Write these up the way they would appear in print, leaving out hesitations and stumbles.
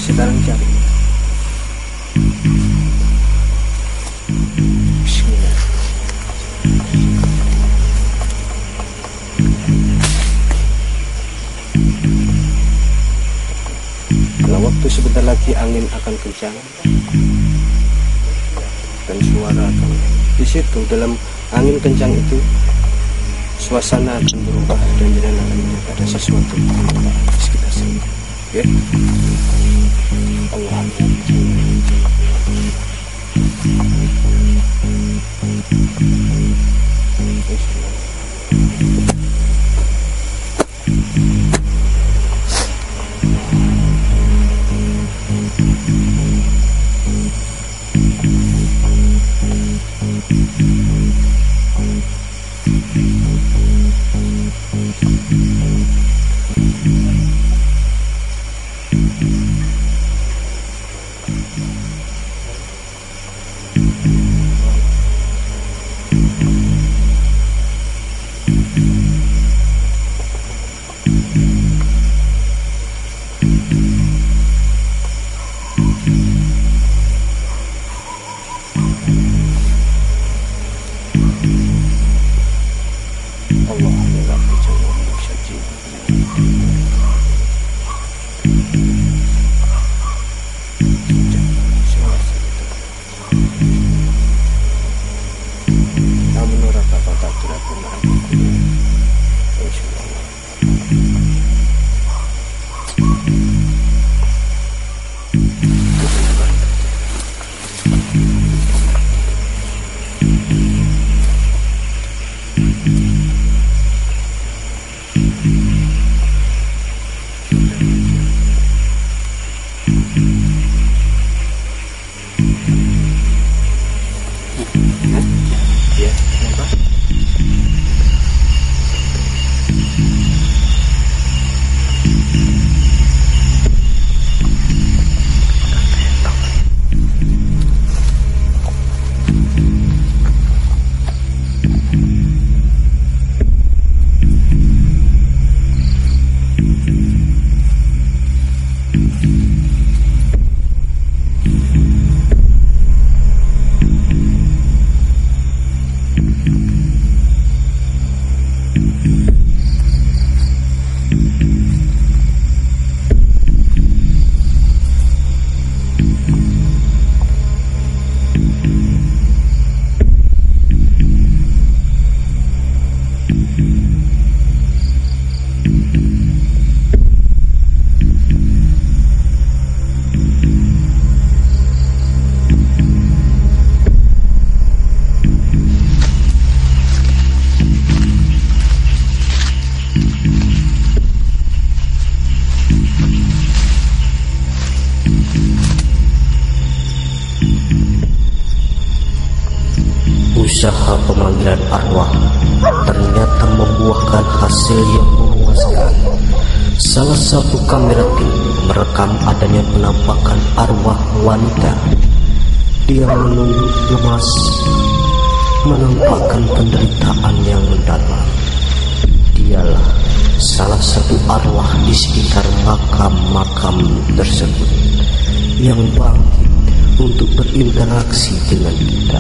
sekarang cari. Bismillah. Kalau waktu sebentar lagi angin akan kencang dan suara akan di situ, dalam angin kencang itu suasana akan berubah dan jangan akan melihat ada sesuatu di sekitar sini. Oke? Allah. Usaha pemanggilan arwah ternyata membuahkan hasil yang memuaskan. Salah satu kamera tim merekam adanya penampakan arwah wanita. Dia menunduk lemas, menampakkan penderitaan yang mendalam. Dialah salah satu arwah di sekitar makam-makam tersebut yang bangkit untuk berinteraksi dengan kita.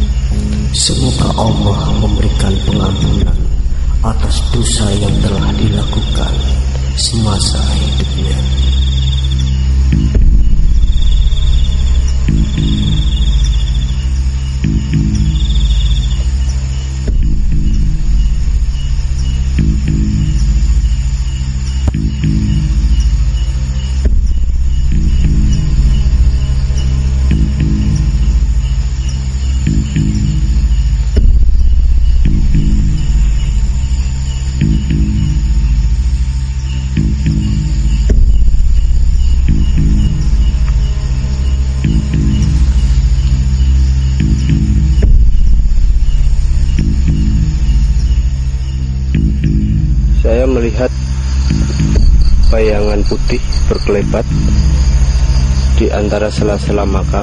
Semoga Allah memberikan pengampunan atas dosa yang telah dilakukan semasa hidupnya. Saya melihat bayangan putih berkelebat di antara sela-sela makam.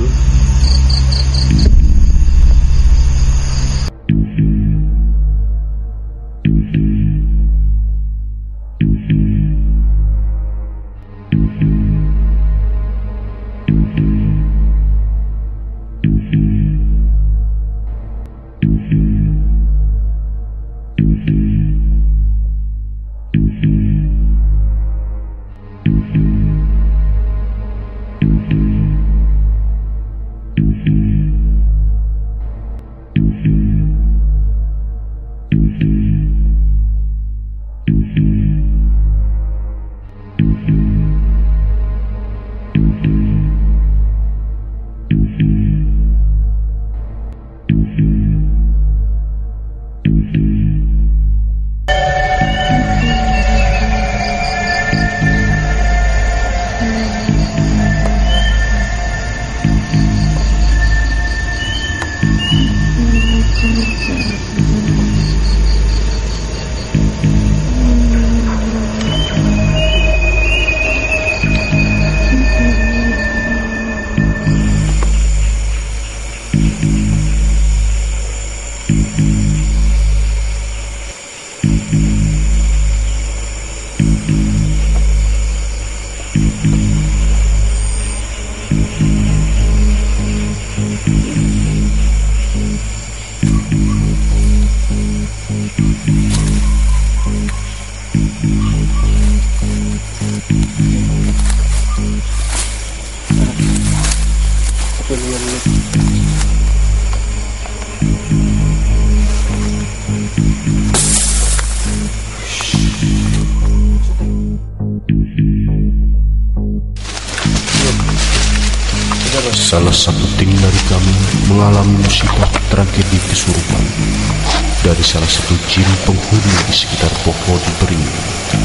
Salah satu tim dari kami mengalami musibah tragedi kesurupan dari salah satu jin penghuni di sekitar Poho di Beringin.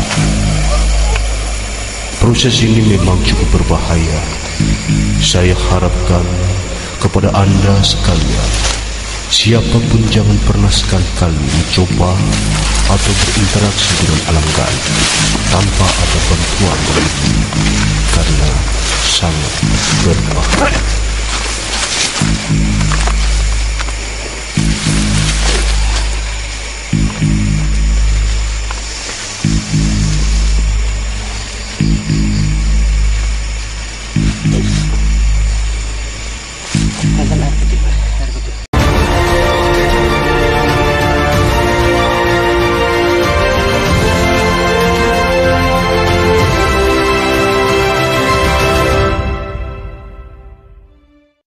Proses ini memang cukup berbahaya. Saya harapkan kepada Anda sekalian, siapapun jangan pernah sekali-kali mencoba atau berinteraksi dengan alam gaib tanpa ada bantuan dari karena sangat berbahaya.